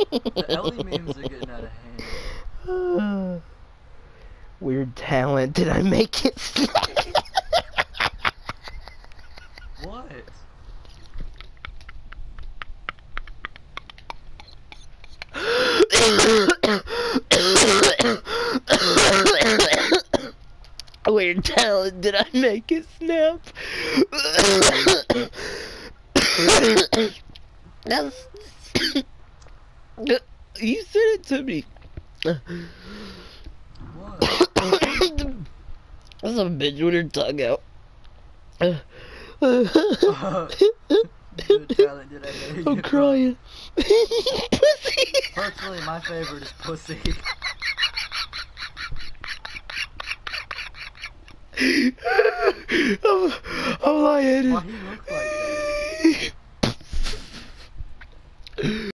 The Ellie memes are getting out of hand. Weird talent. Did I make it? What? Weird talent. Did I make it snap? That's... You said it to me. What? That's a bitch with her tongue out. Good talent did I make I'm it? crying. Pussy. Personally, my favorite is pussy. I'm lying. Why do you look like that?